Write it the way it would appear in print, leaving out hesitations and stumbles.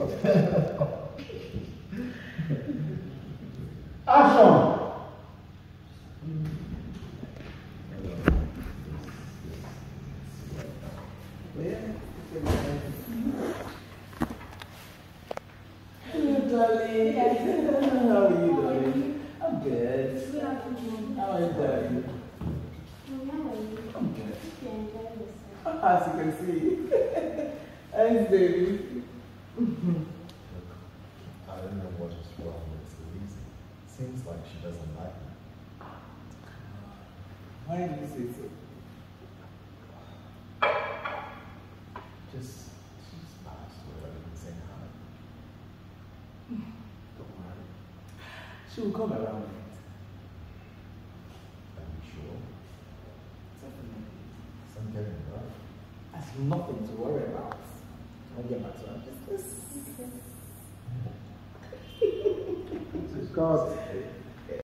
Action! Hello, darling. How are you doing? I'm good. How are you doing? I'm good. As you can see. Thanks, baby. I don't know what is wrong with Louise. Seems like she doesn't like me. Why do you say so? She's passed without even saying hi. Don't worry. She will come around it. Are you sure? Definitely. Something rough? That's nothing to worry about. I'll get back to her. Just this. God.